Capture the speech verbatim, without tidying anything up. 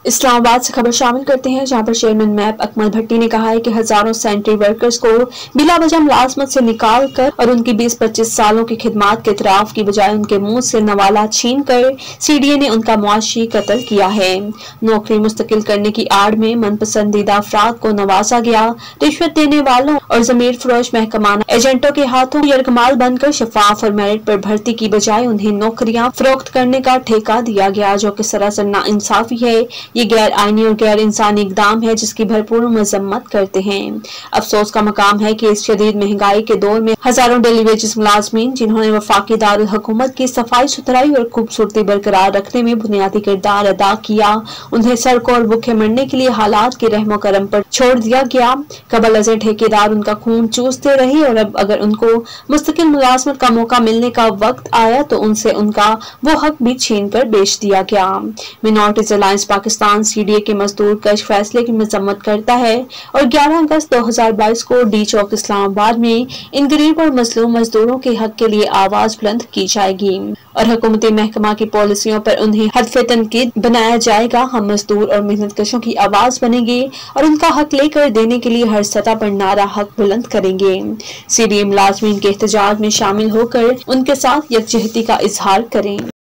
इस्लामाबाद से खबर शामिल करते हैं, जहां पर चेयरमैन मैप अकमल भट्टी ने कहा है कि हजारों सैनिटरी वर्कर्स को बिला वजह मुलाजमत से निकाल कर और उनकी बीस पच्चीस सालों की खिदमात के इतराफ की बजाय उनके मुंह से नवाला छीन कर सीडीए ने उनका मुआशी कत्ल किया है। नौकरी मुस्तकिल करने की आड़ में मनपसंदीदा अफराद को नवाजा गया। रिश्वत देने वालों और जमीर फरोश महकमाना एजेंटों के हाथों यरगमाल बनकर शफाफ और मेरिट पर भर्ती की बजाय उन्हें नौकरियां फरोख्त करने का ठेका दिया गया, जो कि सरासर नाइंसाफी है। ये गैर आईनी और गैर इंसानी इकदाम है, जिसकी भरपूर मजम्मत करते हैं। अफसोस का मकाम है कि इस शदीद महंगाई के दौर में हजारों डेली वेजेस मुलाजमीन, जिन्होंने वफाकी दारुल हुकूमत की सफाई सुथराई और खूबसूरती बरकरार रखने में बुनियादी किरदार अदा किया, उन्हें सड़कों और भूखे मरने के लिए हालात के रहमो करम पर छोड़ दिया गया। कबल अज़र ठेकेदार उनका खून चूसते रहे और अब अगर उनको मुस्तकिल मुलाजमत का मौका मिलने का वक्त आया तो उनसे उनका वो हक भी छीन कर बेच दिया गया। मिनॉरिटीज अलायंस पाकिस्तान सीडीए के मजदूर कश फैसले की मजम्मत करता है और ग्यारह अगस्त दो हजार बाईस को डी चौक इस्लामाबाद में इन गरीब और मजलूम मजदूरों के हक के लिए आवाज बुलंद की जाएगी और हुकूमती महकमा की पॉलिसियों पर उन्हें हदफ तनकीद बनाया जाएगा। हम मजदूर और मेहनत कशों की आवाज बनेंगे और उनका हक लेकर देने के लिए हर सतह पर नारा हक बुलंद करेंगे। सीडीए मुलाजमीन के एहतजाज में शामिल होकर उनके साथ यकजहती का इजहार करें।